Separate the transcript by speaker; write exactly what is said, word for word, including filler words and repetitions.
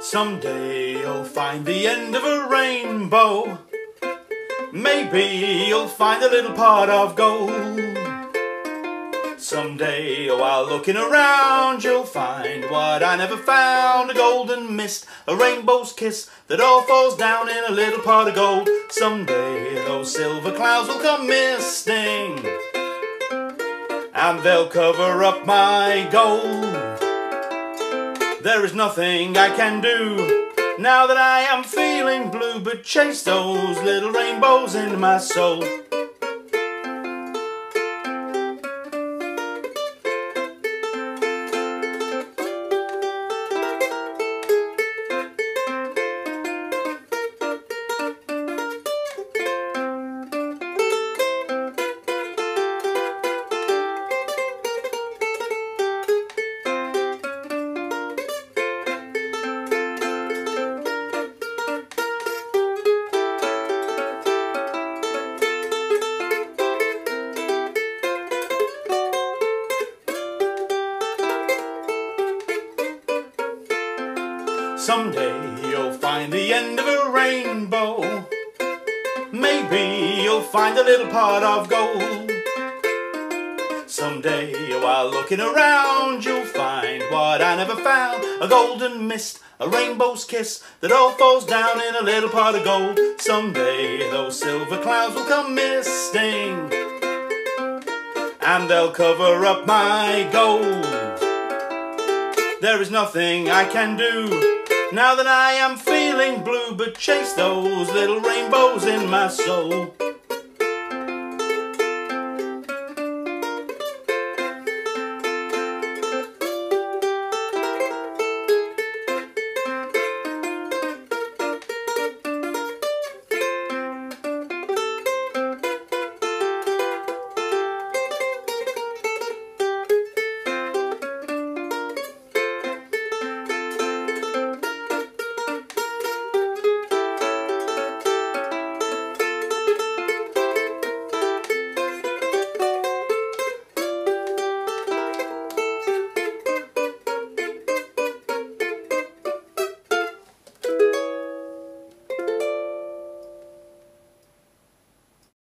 Speaker 1: Someday you'll find the end of a rainbow. Maybe you'll find a little pot of gold. Someday, while looking around, you'll find what I never found. A golden mist, a rainbow's kiss, that all falls down in a little pot of gold. Someday those silver clouds will come misting, and they'll cover up my gold. There is nothing I can do now that I am feeling blue, but chase those little rainbows into my soul. Someday you'll find the end of a rainbow. Maybe you'll find a little pot of gold. Someday, while looking around, you'll find what I never found. A golden mist, a rainbow's kiss, that all falls down in a little pot of gold. Someday those silver clouds will come misting, and they'll cover up my gold. There is nothing I can do now that I am feeling blue, but chase those little rainbows in my soul.